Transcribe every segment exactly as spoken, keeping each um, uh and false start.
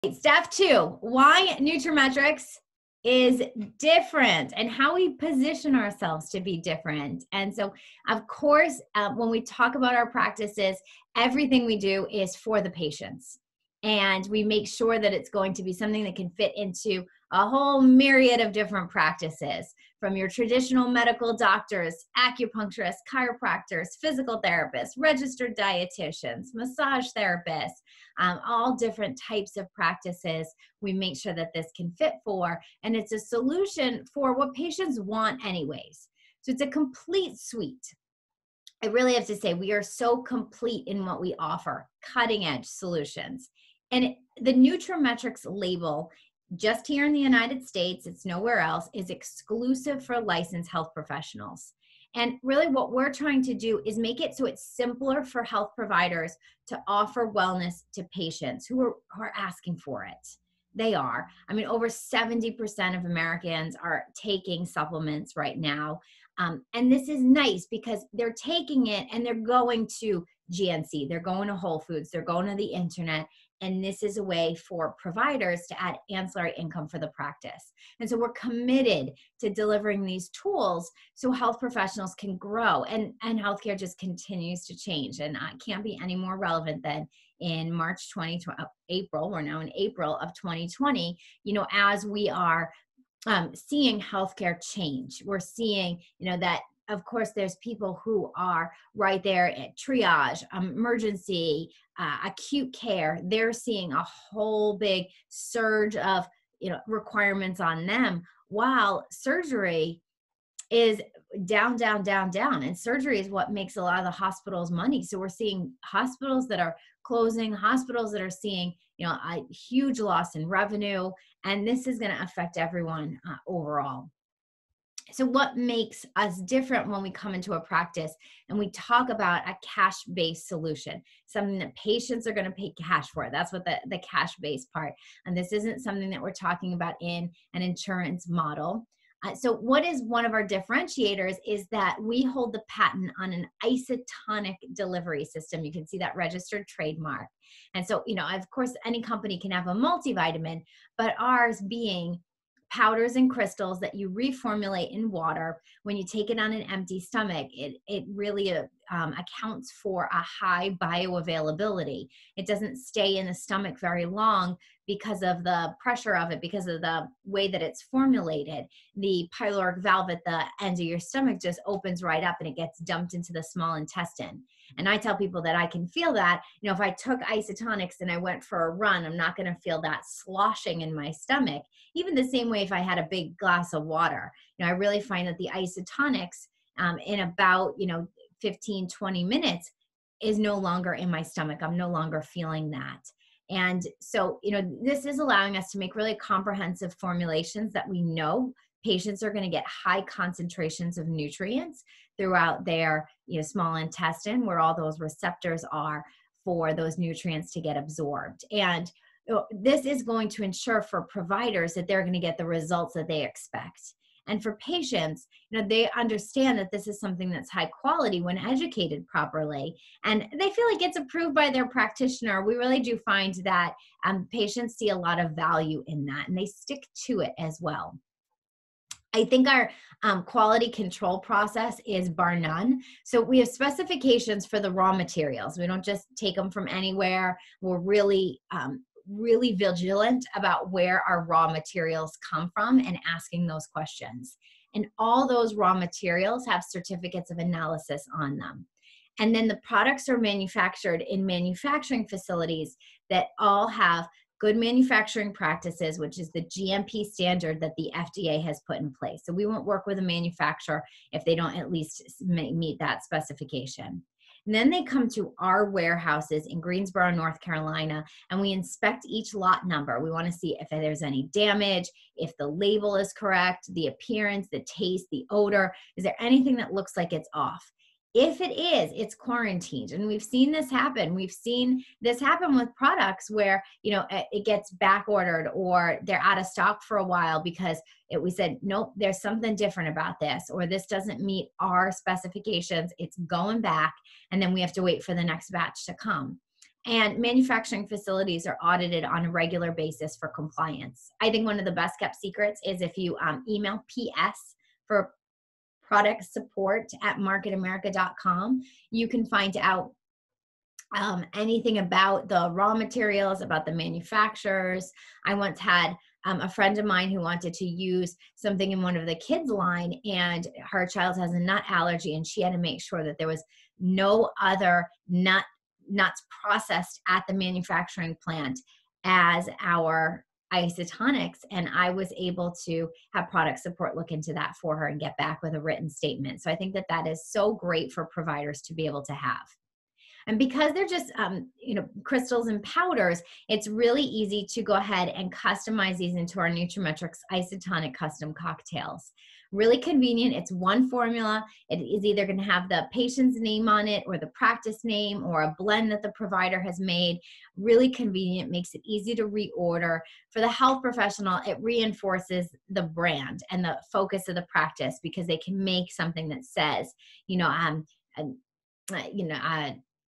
Step two, why nutraMetrix is different and how we position ourselves to be different. And so, of course, uh, when we talk about our practices, everything we do is for the patients. And we make sure that it's going to be something that can fit into a whole myriad of different practices, from your traditional medical doctors, acupuncturists, chiropractors, physical therapists, registered dietitians, massage therapists, um, all different types of practices. We make sure that this can fit for, and it's a solution for what patients want anyways. So it's a complete suite. I really have to say, we are so complete in what we offer, cutting edge solutions. And it, the nutraMetrix label, just here in the United States, it's nowhere else, is exclusive for licensed health professionals. And really what we're trying to do is make it so it's simpler for health providers to offer wellness to patients who are, who are asking for it. They are. I mean, over seventy percent of Americans are taking supplements right now. Um, and this is nice because they're taking it and they're going to G N C, they're going to Whole Foods, they're going to the internet. And this is a way for providers to add ancillary income for the practice. And so we're committed to delivering these tools so health professionals can grow, and, and healthcare just continues to change. And uh, it can't be any more relevant than in March twenty twenty, April, we're now in April of twenty twenty, you know, as we are um, seeing healthcare change. We're seeing, you know, that of course, there's people who are right there at triage, emergency, uh, acute care. They're seeing a whole big surge of, you know, requirements on them, while surgery is down, down, down, down. And surgery is what makes a lot of the hospitals money. So we're seeing hospitals that are closing, hospitals that are seeing, you know, a huge loss in revenue. And this is going to affect everyone uh, overall. So what makes us different when we come into a practice and we talk about a cash-based solution, something that patients are going to pay cash for? That's what the, the cash-based part. And this isn't something that we're talking about in an insurance model. Uh, so what is one of our differentiators is that we hold the patent on an isotonic delivery system. You can see that registered trademark. And so, you know, of course, any company can have a multivitamin, but ours being powders and crystals that you reformulate in water. When you take it on an empty stomach, it, it really um, accounts for a high bioavailability. It doesn't stay in the stomach very long because of the pressure of it, because of the way that it's formulated. The pyloric valve at the end of your stomach just opens right up and it gets dumped into the small intestine. And I tell people that I can feel that, you know, if I took isotonics and I went for a run, I'm not going to feel that sloshing in my stomach. Even the same way if I had a big glass of water. You know, I really find that the isotonics um, in about, you know, fifteen, twenty minutes is no longer in my stomach. I'm no longer feeling that. And so, you know, this is allowing us to make really comprehensive formulations that we know patients are going to get high concentrations of nutrients throughout their, you know, small intestine, where all those receptors are for those nutrients to get absorbed. And you know, this is going to ensure for providers that they're going to get the results that they expect. And for patients, you know, they understand that this is something that's high quality when educated properly, and they feel like it's approved by their practitioner. We really do find that um, patients see a lot of value in that, and they stick to it as well. I think our um, quality control process is bar none. So we have specifications for the raw materials. We don't just take them from anywhere. We're really, um, really vigilant about where our raw materials come from and asking those questions. And all those raw materials have certificates of analysis on them. And then the products are manufactured in manufacturing facilities that all have good manufacturing practices, which is the G M P standard that the F D A has put in place. So we won't work with a manufacturer if they don't at least meet that specification. And then they come to our warehouses in Greensboro, North Carolina, and we inspect each lot number. We want to see if there's any damage, if the label is correct, the appearance, the taste, the odor. Is there anything that looks like it's off? If it is, it's quarantined. And we've seen this happen. We've seen this happen with products where, you know, it gets back ordered or they're out of stock for a while because it, we said, nope, there's something different about this, or this doesn't meet our specifications. It's going back. And then we have to wait for the next batch to come. And manufacturing facilities are audited on a regular basis for compliance. I think one of the best kept secrets is if you um, email P S for product support at market america dot com, you can find out um, anything about the raw materials, about the manufacturers. I once had um, a friend of mine who wanted to use something in one of the kids' line, and her child has a nut allergy, and she had to make sure that there was no other nut nuts processed at the manufacturing plant as our isotonics. And I was able to have product support look into that for her and get back with a written statement. So I think that that is so great for providers to be able to have. And because they're just, um, you know, crystals and powders, it's really easy to go ahead and customize these into our nutraMetrix isotonic custom cocktails. Really convenient. It's one formula. It is either going to have the patient's name on it or the practice name or a blend that the provider has made. Really convenient, makes it easy to reorder. For the health professional, it reinforces the brand and the focus of the practice because they can make something that says, you know, um, uh, you know, uh,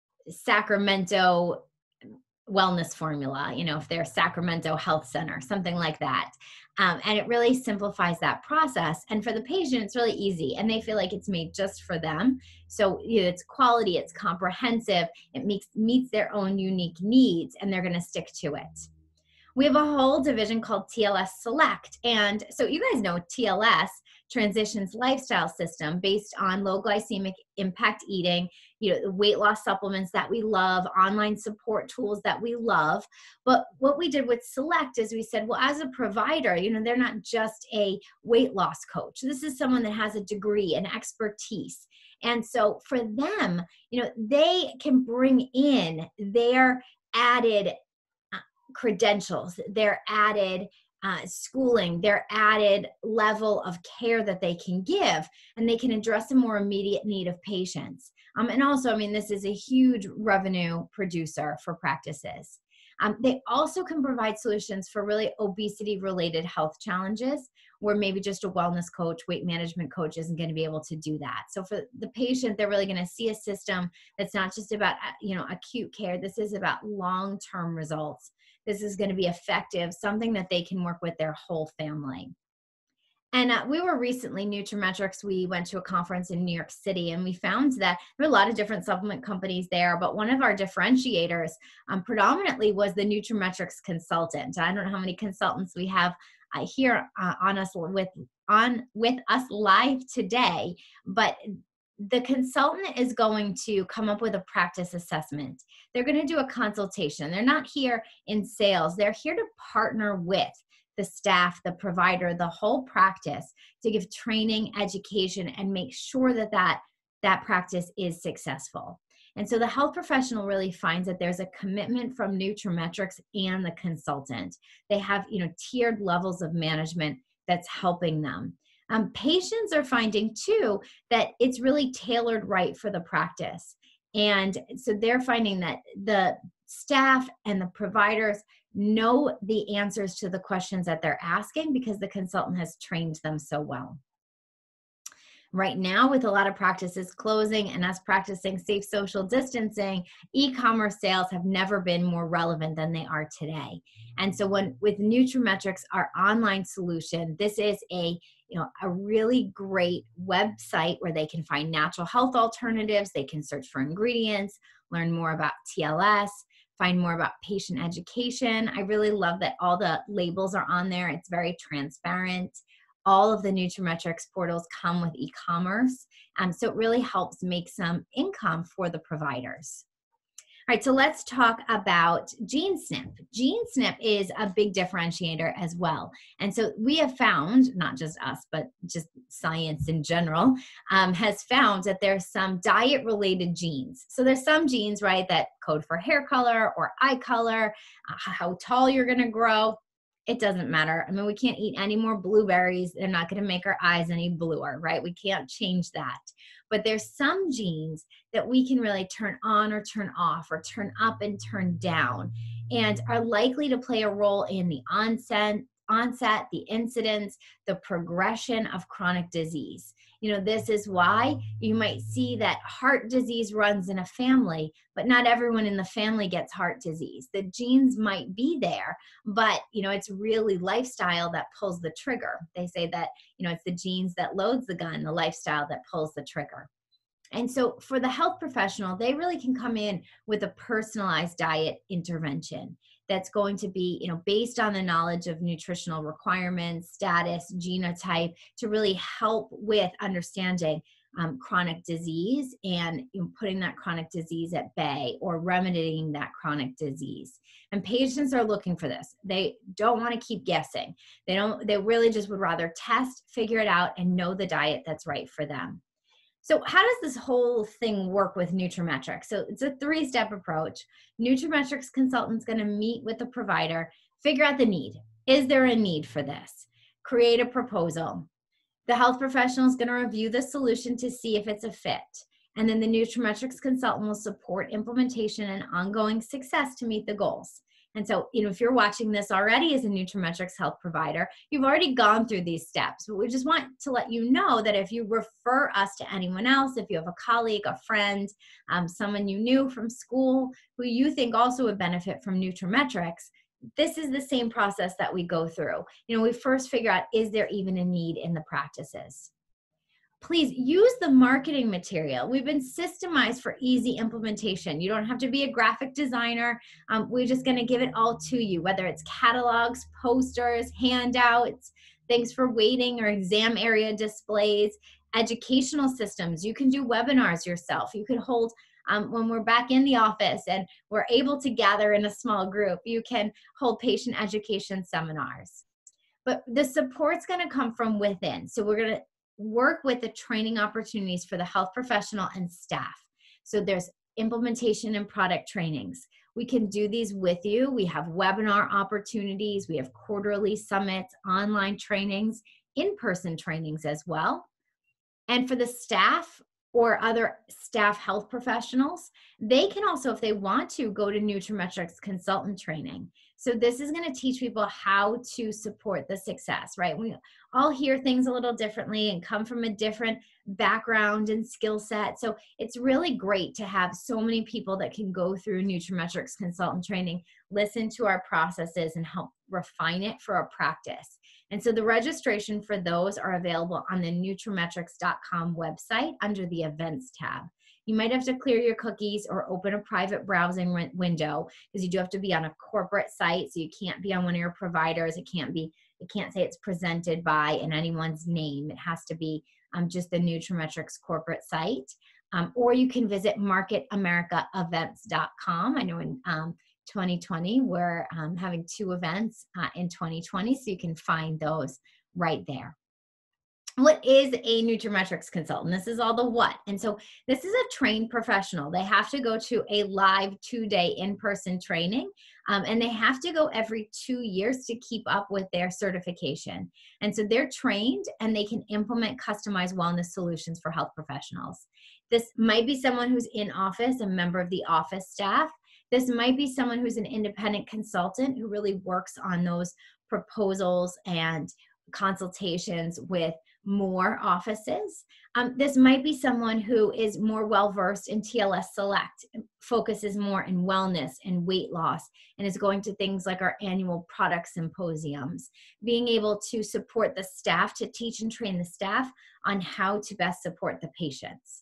Sacramento wellness formula, you know, if they're Sacramento Health Center, something like that. Um, and it really simplifies that process. And for the patient, it's really easy and they feel like it's made just for them. So you know, it's quality, it's comprehensive, it meets, meets their own unique needs, and they're going to stick to it. We have a whole division called T L S Select. And so you guys know T L S, Transitions Lifestyle System, based on low glycemic impact eating, you know, the weight loss supplements that we love, online support tools that we love. But what we did with Select is we said, well, as a provider, you know, they're not just a weight loss coach. This is someone that has a degree and expertise. And so for them, you know, they can bring in their added credentials, their added uh, schooling, their added level of care that they can give, and they can address a more immediate need of patients. Um, and also, I mean, this is a huge revenue producer for practices. Um, they also can provide solutions for really obesity-related health challenges where maybe just a wellness coach, weight management coach isn't going to be able to do that. So for the patient, they're really going to see a system that's not just about, you know, acute care. This is about long-term results. This is going to be effective, something that they can work with their whole family. And uh, we were recently, nutraMetrix, we went to a conference in New York City, and we found that there were a lot of different supplement companies there, but one of our differentiators um, predominantly was the nutraMetrix consultant. I don't know how many consultants we have uh, here uh, on us with, on, with us live today, but the consultant is going to come up with a practice assessment. They're going to do a consultation. They're not here in sales. They're here to partner with the staff, the provider, the whole practice to give training, education, and make sure that that, that practice is successful. And so the health professional really finds that there's a commitment from nutraMetrix and the consultant. They have, you know, tiered levels of management that's helping them. Um, patients are finding too that it's really tailored right for the practice. And so they're finding that the staff and the providers know the answers to the questions that they're asking because the consultant has trained them so well. Right now, with a lot of practices closing and us practicing safe social distancing, e-commerce sales have never been more relevant than they are today. And so when with nutraMetrix, our online solution, this is a you know a really great website where they can find natural health alternatives, they can search for ingredients, learn more about T L S, find more about patient education. I really love that all the labels are on there. It's very transparent. All of the nutraMetrix portals come with e-commerce. Um, so it really helps make some income for the providers. All right, so let's talk about GeneSnip. GeneSnip is a big differentiator as well. And so we have found, not just us, but just science in general, um, has found that there's some diet-related genes. So there's some genes, right, that code for hair color or eye color, uh, how tall you're gonna grow. It doesn't matter. I mean, we can't eat any more blueberries. They're not going to make our eyes any bluer, right? We can't change that. But there's some genes that we can really turn on or turn off or turn up and turn down and are likely to play a role in the onset, onset, the incidence, the progression of chronic disease. You know, this is why you might see that heart disease runs in a family, but not everyone in the family gets heart disease. The genes might be there, but, you know, it's really lifestyle that pulls the trigger. They say that, you know, it's the genes that loads the gun, the lifestyle that pulls the trigger. And so for the health professional, they really can come in with a personalized diet intervention that's going to be, you know, based on the knowledge of nutritional requirements, status, genotype, to really help with understanding um, chronic disease and, you know, putting that chronic disease at bay or remedying that chronic disease. And patients are looking for this. They don't want to keep guessing. They don't, they really just would rather test, figure it out, and know the diet that's right for them. So how does this whole thing work with nutraMetrix? So it's a three-step approach. nutraMetrix consultant's going to meet with the provider, figure out the need. Is there a need for this? Create a proposal. The health professional is going to review the solution to see if it's a fit. And then the nutraMetrix consultant will support implementation and ongoing success to meet the goals. And so, you know, if you're watching this already as a nutraMetrix health provider, you've already gone through these steps. But we just want to let you know that if you refer us to anyone else, if you have a colleague, a friend, um, someone you knew from school who you think also would benefit from nutraMetrix, this is the same process that we go through. You know, we first figure out, is there even a need in the practices? Please use the marketing material. We've been systemized for easy implementation. You don't have to be a graphic designer. Um, we're just going to give it all to you, whether it's catalogs, posters, handouts, things for waiting or exam area displays, educational systems. You can do webinars yourself. You can hold, um, when we're back in the office and we're able to gather in a small group, you can hold patient education seminars. But the support's going to come from within. So we're going to work with the training opportunities for the health professional and staff. So there's implementation and product trainings. We can do these with you. We have webinar opportunities. We have quarterly summits, online trainings, in-person trainings as well. And for the staff or other staff health professionals, they can also, if they want to, go to nutraMetrix consultant training. So this is going to teach people how to support the success, right? We all hear things a little differently and come from a different background and skill set. So it's really great to have so many people that can go through nutraMetrix consultant training, listen to our processes, and help refine it for our practice. And so the registration for those are available on the nutrametrix dot com website under the events tab. You might have to clear your cookies or open a private browsing window because you do have to be on a corporate site. So you can't be on one of your providers. It can't be, it can't say it's presented by in anyone's name. It has to be um, just the nutraMetrix corporate site. Um, or you can visit market america events dot com. I know in um, twenty twenty, we're um, having two events uh, in twenty twenty, so you can find those right there. What is a nutraMetrix consultant? This is all the what. And so this is a trained professional. They have to go to a live two-day in-person training, um, and they have to go every two years to keep up with their certification. And so they're trained and they can implement customized wellness solutions for health professionals. This might be someone who's in office, a member of the office staff. This might be someone who's an independent consultant who really works on those proposals and consultations with more offices. Um, this might be someone who is more well-versed in T L S Select, focuses more in wellness and weight loss, and is going to things like our annual product symposiums, being able to support the staff, to teach and train the staff on how to best support the patients.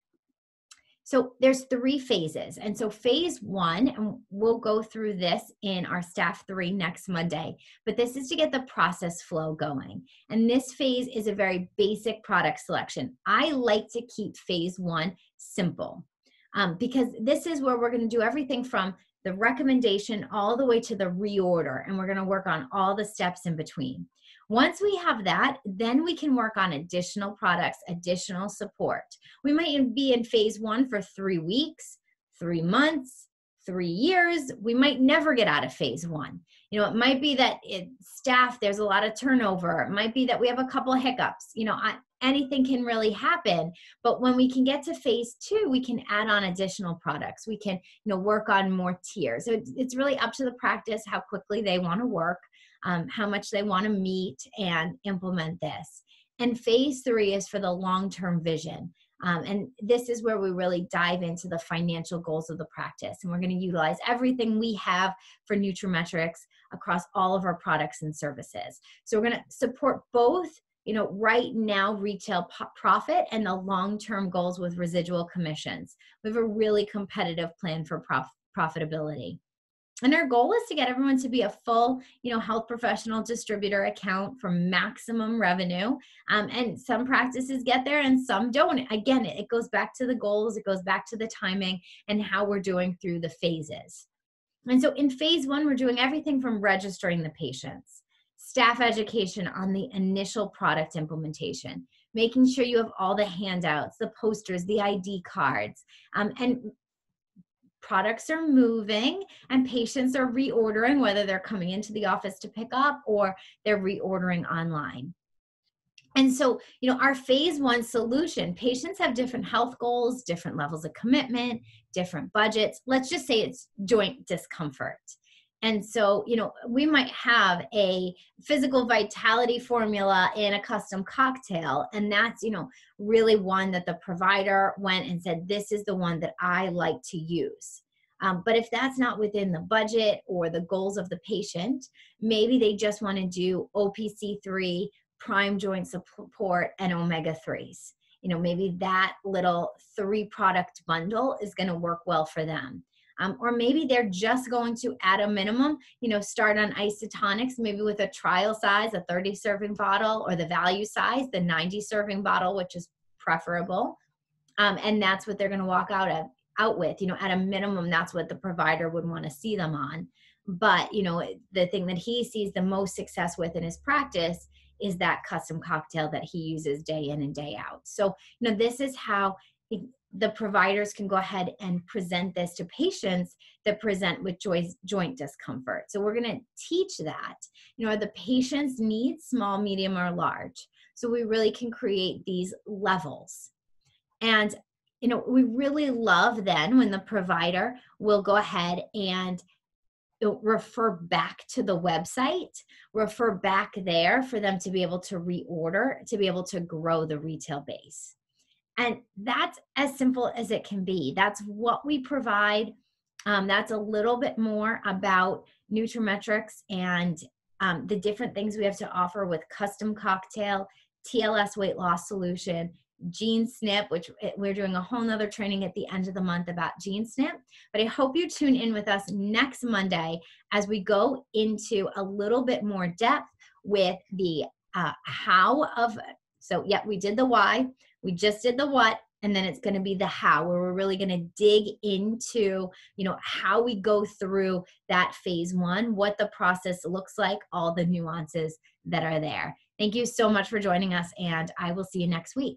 So there's three phases. And so phase one, and we'll go through this in our staff three next Monday, but this is to get the process flow going. And this phase is a very basic product selection. I like to keep phase one simple um, because this is where we're going to do everything from the recommendation all the way to the reorder. And we're going to work on all the steps in between. Once we have that, then we can work on additional products, additional support. We might be in phase one for three weeks, three months, three years. We might never get out of phase one. You know, it might be that it, staff, there's a lot of turnover. It might be that we have a couple of hiccups. You know, I, anything can really happen. But when we can get to phase two, we can add on additional products. We can, you know, work on more tiers. So it's, it's really up to the practice how quickly they want to work, um, how much they want to meet and implement this. And phase three is for the long-term vision. Um, and this is where we really dive into the financial goals of the practice. And we're going to utilize everything we have for nutraMetrix across all of our products and services. So we're going to support both, you know, right now retail profit and the long-term goals with residual commissions. We have a really competitive plan for prof profitability. And our goal is to get everyone to be a full, you know, health professional distributor account for maximum revenue. Um, and some practices get there and some don't. Again, it goes back to the goals. It goes back to the timing and how we're doing through the phases. And so in phase one, we're doing everything from registering the patients, staff education on the initial product implementation, making sure you have all the handouts, the posters, the I D cards, um, and products are moving and patients are reordering, whether they're coming into the office to pick up or they're reordering online. And so, you know, our phase one solution, patients have different health goals, different levels of commitment, different budgets. Let's just say it's joint discomfort. And so, you know, we might have a physical vitality formula in a custom cocktail. And that's, you know, really one that the provider went and said, this is the one that I like to use. Um, but if that's not within the budget or the goals of the patient, maybe they just want to do O P C three, prime joint support, and omega threes. You know, maybe that little three product bundle is going to work well for them. Um, or maybe they're just going to, at a minimum, you know, start on isotonics, maybe with a trial size, a thirty serving bottle, or the value size, the ninety serving bottle, which is preferable. Um, and that's what they're going to walk out of, out with. You know, at a minimum, that's what the provider would want to see them on. But, you know, the thing that he sees the most success with in his practice is that custom cocktail that he uses day in and day out. So, you know, this is how he, the providers can go ahead and present this to patients that present with joint discomfort. So we're going to teach that, you know, are the patient's needs small, medium, or large? So we really can create these levels. And, you know, we really love then when the provider will go ahead and refer back to the website, refer back there for them to be able to reorder, to be able to grow the retail base. And that's as simple as it can be. That's what we provide. Um, that's a little bit more about nutraMetrix and um, the different things we have to offer with custom cocktail, T L S weight loss solution, Gene Snip, which we're doing a whole nother training at the end of the month about Gene Snip. But I hope you tune in with us next Monday as we go into a little bit more depth with the uh, how of, so yeah, we did the why, we just did the what, and then it's going to be the how, where we're really going to dig into, you know, how we go through that phase one, what the process looks like, all the nuances that are there. Thank you so much for joining us, and I will see you next week.